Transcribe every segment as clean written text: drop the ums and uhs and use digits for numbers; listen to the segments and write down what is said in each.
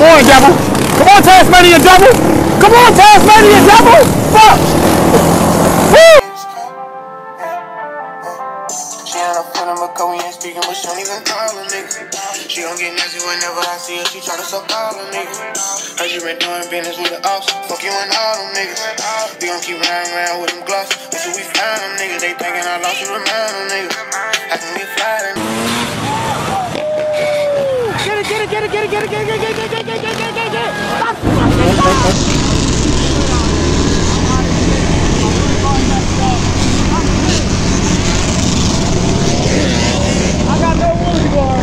Come on, devil. Come on, Tasmania devil. Come on, Tasmania devil. Fuck. Woo. She ain't a friend of my we ain't speaking, but she don't even call a nigga. She gon' get nasty whenever I see her, she tryna suck all them niggas. Heard you been doing business with the ops, fuck you and all them niggas. We gon' keep riding around with them gloss, until we find them niggas. They thinking I lost, you remind them niggas. I can get fly. Get it, get it, get it, get it, get it, get it, get it, get it, get it, get it, get it. I got no woolly bar.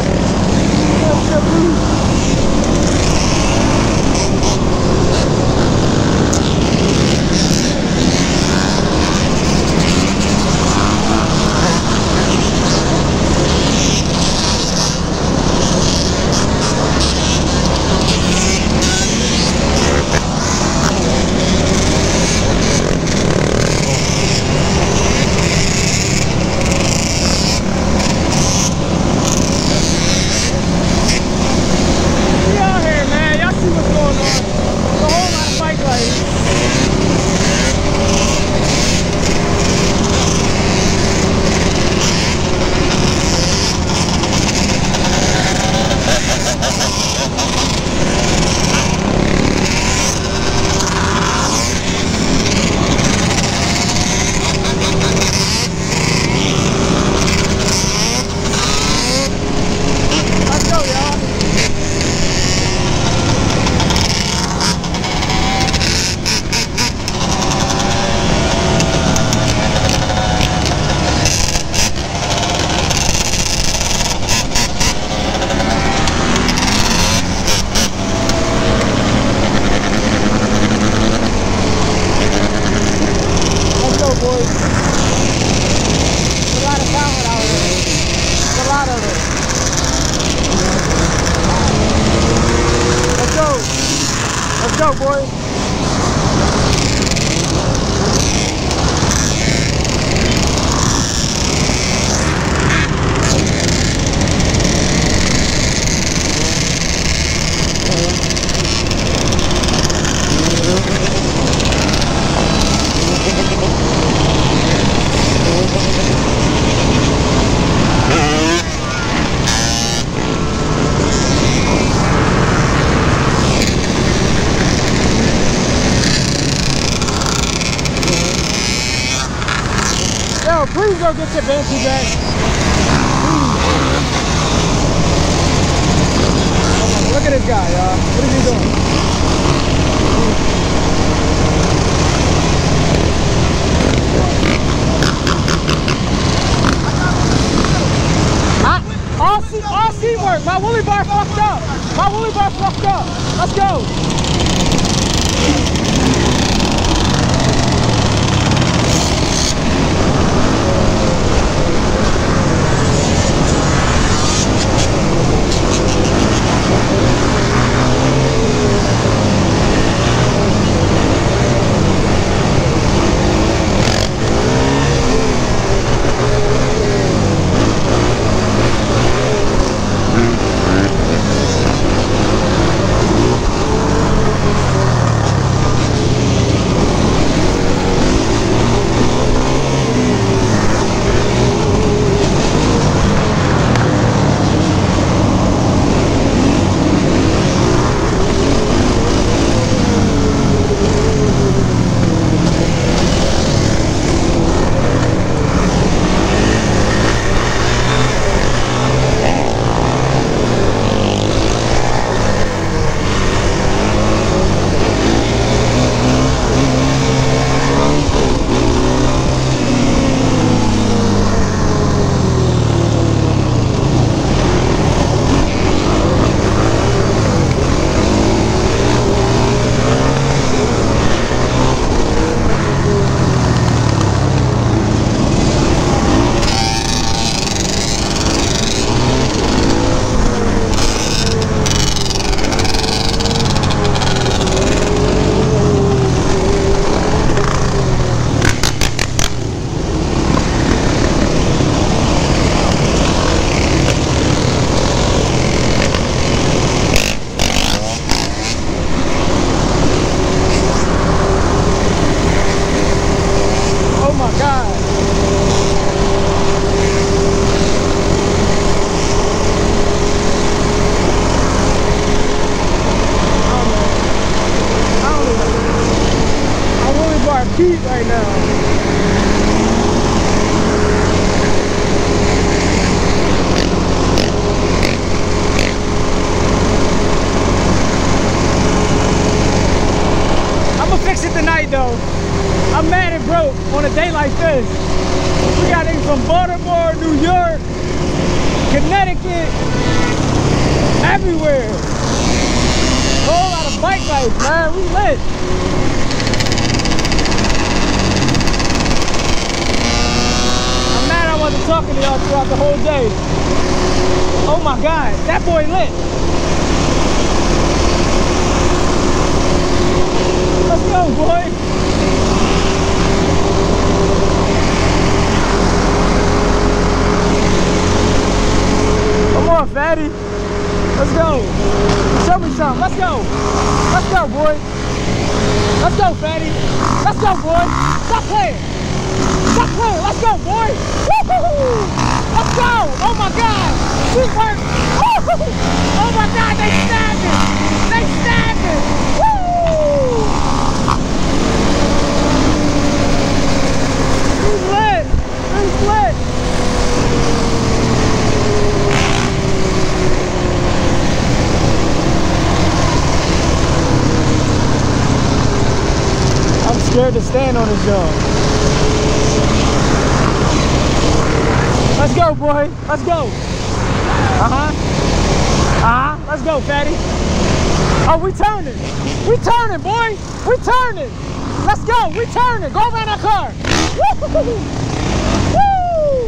Let's go, boys. Please go get your Banshee back. Look at this guy, y'all. What is he doing? All C work. My woolly bar fucked up. My woolly bar fucked up. Let's go. a day like this. We got niggas from Baltimore, New York, Connecticut, everywhere. A whole lot of bike life, man. We lit. I'm mad I wasn't talking to y'all throughout the whole day. Oh my God, that boy lit. Let's go, boy. Come on, fatty. Let's go. Show me something. Let's go. Let's go, boy. Let's go, fatty. Let's go, boy. Stop playing. Stop playing. Let's go, boy. Woo-hoo-hoo. Let's go. Oh my God. Sweet work. Woo-hoo. Oh my God. They stabbed it. They stabbed it. Woo. He's lit. He's lit. I'm scared to stand on this job. Let's go, boy. Let's go. Let's go, fatty. Oh, we turning. We turning, boy. We turning. Let's go. We turning. Go around that car. Woo! Woo!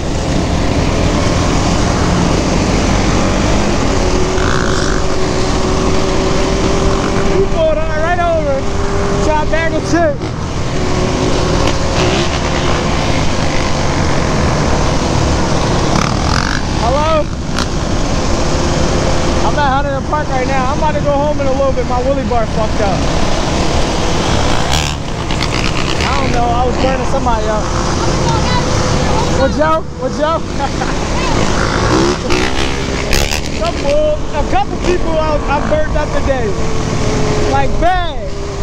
You pulled on right over. Try to bag of chips. Hello? I'm at Huntington Park right now. I'm about to go home in a little bit. My wheelie bar fucked up. I don't know. I was burning somebody up. What, Joe? What, Joe? A couple people I burned up today. Like bad.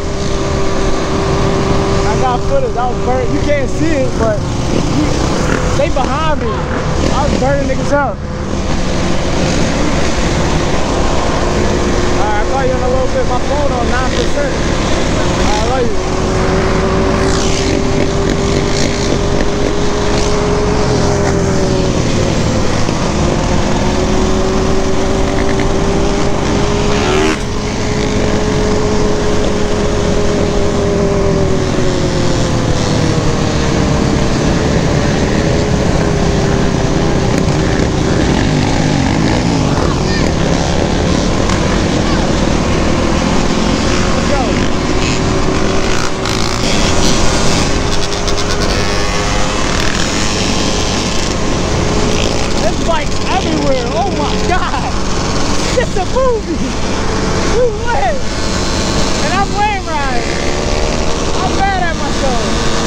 I got footage. I was burning. You can't see it, but they behind me. I was burning niggas up. Alright, I'll call you in a little bit. My phone on 9%. Alright, I love you. It's a movie! We lit! And I'm lane riding. I'm mad at myself.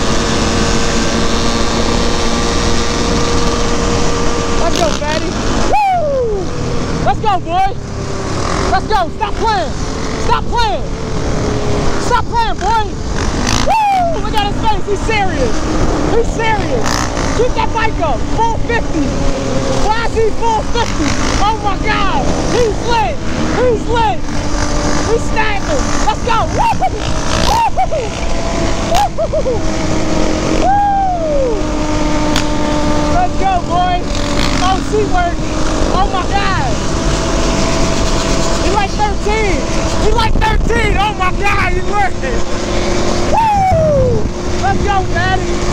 Let's go, fatty. Woo! Let's go, boy. Let's go. Stop playing. Stop playing. Stop playing, boy. Woo! Look at his face. He's serious. He's serious. Keep that bike up. Full 50. Why is he full 50? Oh my God. He's lit. He's lit. He's snapping. Let's go. Woo! Woo! Woo! Let's go, boy. Oh, she works. Oh my God. He's like 13. He's like 13. Oh my God. He's working. Woo! Let's go, daddy.